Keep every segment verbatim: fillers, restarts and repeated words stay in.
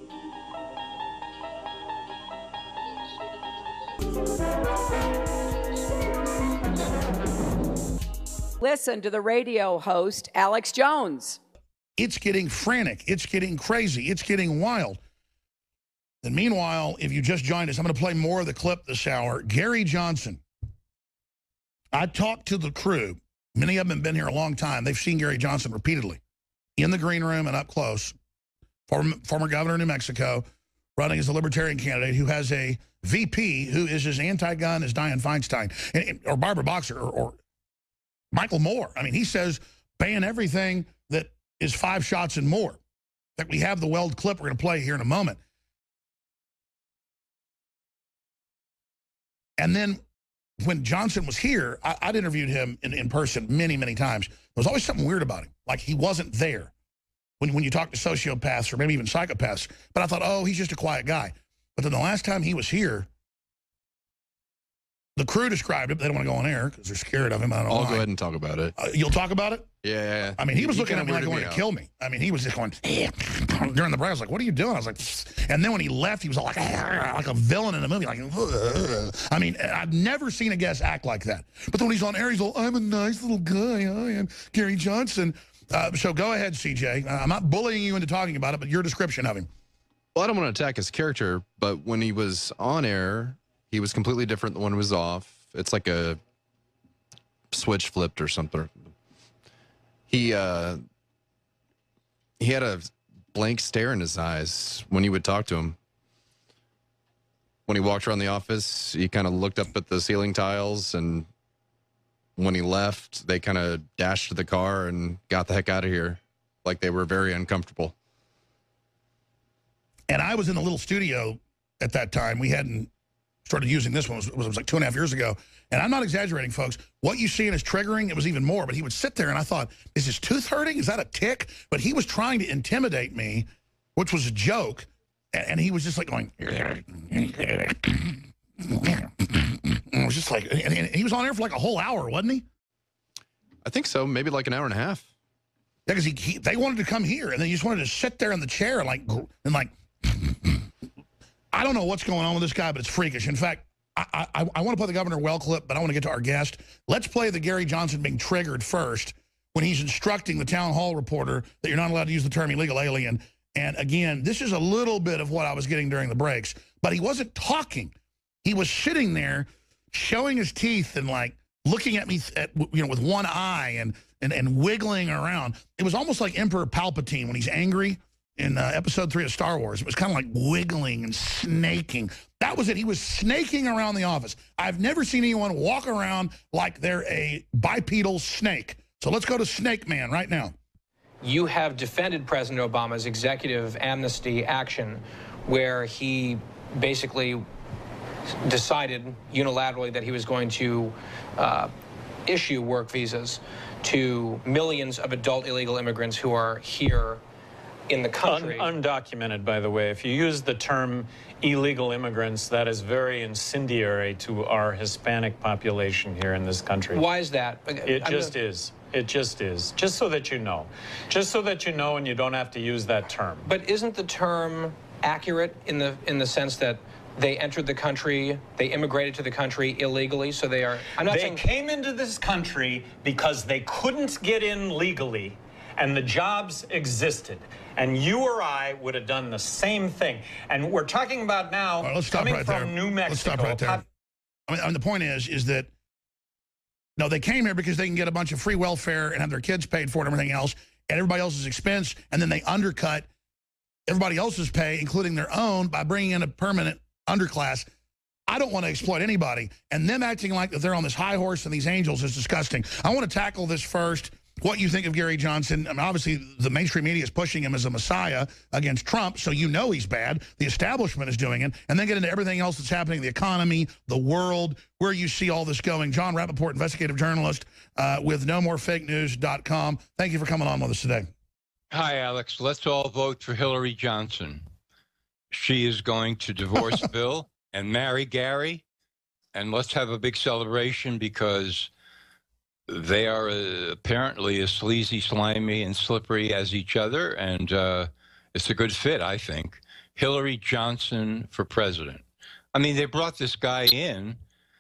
Listen to the radio host, Alex Jones. It's getting frantic. It's getting crazy. It's getting wild. And meanwhile, if you just joined us, I'm going to play more of the clip this hour. Gary Johnson. I talked to the crew. Many of them have been here a long time. They've seen Gary Johnson repeatedly in the green room and up close. Former, former governor of New Mexico, running as a libertarian candidate who has a V P who is as anti-gun as Dianne Feinstein and, or Barbara Boxer or, or Michael Moore. I mean, he says ban everything that is five shots and more. That we have the Weld clip we're going to play here in a moment. And then when Johnson was here, I, I'd interviewed him in, in person many, many times. There was always something weird about him. Like he wasn't there when, when you talk to sociopaths or maybe even psychopaths. But I thought, oh, he's just a quiet guy. But then the last time he was here, the crew described it. They don't want to go on air because they're scared of him. I don't know I'll why. go ahead and talk about it. Uh, you'll talk about it? Yeah, yeah, yeah. I mean, he was He looking at me like he kinda wanted weirded to me kill me. I mean, he was just going, during the break, I was like, what are you doing? I was like, and then when he left, he was all like, like a villain in a movie. Like, I mean, I've never seen a guest act like that. But then when he's on air, he's all, I'm a nice little guy. I am Gary Johnson. Uh, so go ahead, C J. Uh, I'm not bullying you into talking about it, but your description of him. Well, I don't want to attack his character, but when he was on air, he was completely different than when he was off. It's like a switch flipped or something. He uh, he had a blank stare in his eyes when you would talk to him. When he walked around the office, he kind of looked up at the ceiling tiles, and when he left, they kind of dashed to the car and got the heck out of here, like they were very uncomfortable. And I was in the little studio at that time. We hadn't started using this one. It was, it was like two and a half years ago. And I'm not exaggerating, folks. What you see in his triggering, it was even more. But he would sit there, and I thought, is his tooth hurting? Is that a tick? But he was trying to intimidate me, which was a joke. And, and he was just like going, it was just like, and, and he was on air for like a whole hour, wasn't he? I think so. Maybe like an hour and a half. Yeah, because he, he, they wanted to come here, and then he just wanted to sit there in the chair and like, and like, I don't know what's going on with this guy, but it's freakish. In fact, I, I, I want to play the Governor Well clip, but I want to get to our guest. Let's play the Gary Johnson being triggered first when he's instructing the town hall reporter that you're not allowed to use the term illegal alien. And again, this is a little bit of what I was getting during the breaks, but he wasn't talking. He was sitting there showing his teeth and like looking at me at, you know, with one eye and, and, and wiggling around. It was almost like Emperor Palpatine when he's angry. In uh, episode three of Star Wars, it was kind of like wiggling and snaking. That was it. He was snaking around the office. I've never seen anyone walk around like they're a bipedal snake. So let's go to Snake Man right now. You have defended President Obama's executive amnesty action where he basically decided unilaterally that he was going to uh, issue work visas to millions of adult illegal immigrants who are here in the country. Un undocumented, by the way. If you use the term illegal immigrants, that is very incendiary to our Hispanic population here in this country. Why is that? It I'm just gonna... is. It just is. Just so that you know. Just so that you know and you don't have to use that term. But isn't the term accurate in the in the sense that they entered the country, they immigrated to the country illegally, so they are... I'm not they saying... came into this country because they couldn't get in legally, and the jobs existed. And you or I would have done the same thing. And we're talking about now right, let's stop coming right from there. New Mexico. Let's stop right there. I mean, I mean, the point is, is that, no, they came here because they can get a bunch of free welfare and have their kids paid for it and everything else at everybody else's expense, and then they undercut everybody else's pay, including their own, by bringing in a permanent underclass. I don't want to exploit anybody, and them acting like that they're on this high horse and these angels is disgusting. I want to tackle this first. What you think of Gary Johnson? I mean, obviously, the mainstream media is pushing him as a messiah against Trump, so you know he's bad. The establishment is doing it. And then get into everything else that's happening, the economy, the world, where you see all this going. John Rappaport, investigative journalist uh, with no more fake news dot com. Thank you for coming on with us today. Hi, Alex. Let's all vote for Hillary Johnson. She is going to divorce Bill and marry Gary, and let's have a big celebration because they are uh, apparently as sleazy, slimy, and slippery as each other, and uh, it's a good fit, I think. Hillary Johnson for president. I mean, they brought this guy in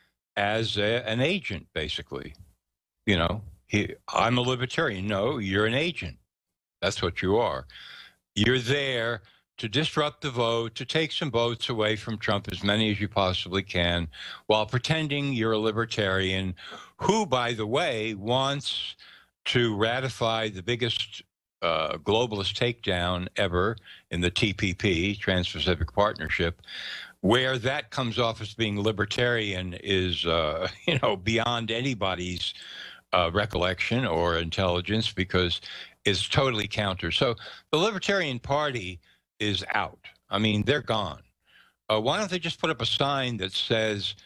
as a, an agent, basically. You know, he, I'm a libertarian. No, you're an agent. That's what you are. You're there to disrupt the vote, to take some votes away from Trump, as many as you possibly can, while pretending you're a libertarian who, by the way, wants to ratify the biggest uh, globalist takedown ever in the T P P, Trans-Pacific Partnership, where that comes off as being libertarian is, uh, you know, beyond anybody's uh, recollection or intelligence, because it's totally counter. So the Libertarian Party is out. I mean, they're gone. Uh, why don't they just put up a sign that says,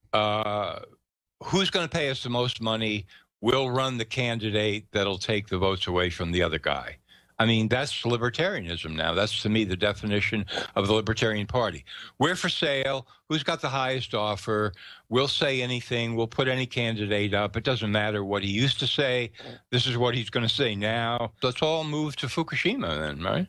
uh, who's going to pay us the most money? We'll run the candidate that'll take the votes away from the other guy. I mean, that's libertarianism now. That's, to me, the definition of the Libertarian Party. We're for sale. Who's got the highest offer? We'll say anything. We'll put any candidate up. It doesn't matter what he used to say. This is what he's going to say now. Let's all move to Fukushima then, right?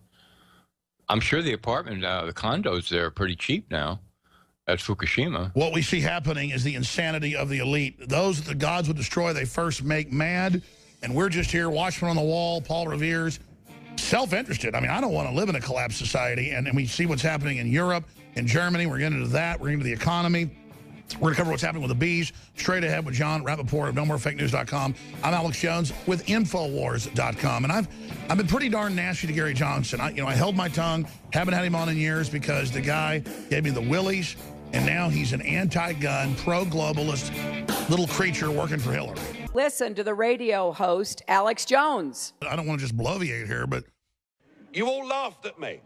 I'm sure the apartment, uh, the condos there are pretty cheap now at Fukushima. What we see happening is the insanity of the elite. Those that the gods would destroy, they first make mad. And we're just here, watching on the wall, Paul Revere's, self-interested. I mean, I don't want to live in a collapsed society. And, and we see what's happening in Europe, in Germany. We're getting into that. We're into the economy. We're going to cover what's happening with the bees straight ahead with John Rappaport of no more fake news dot com. I'm Alex Jones with Infowars dot com. And I've I've been pretty darn nasty to Gary Johnson. I, you know, I held my tongue, haven't had him on in years because the guy gave me the willies, and now he's an anti-gun, pro-globalist little creature working for Hillary. Listen to the radio host, Alex Jones. I don't want to just bloviate here, but... You all laughed at me.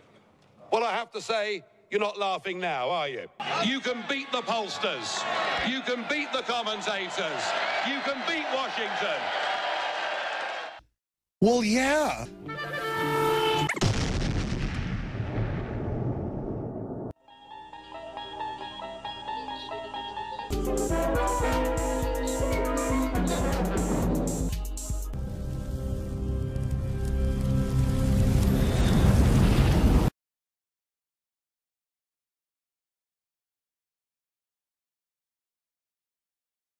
Well, I have to say, you're not laughing now, are you? You can beat the pollsters. You can beat the commentators. You can beat Washington. Well, yeah.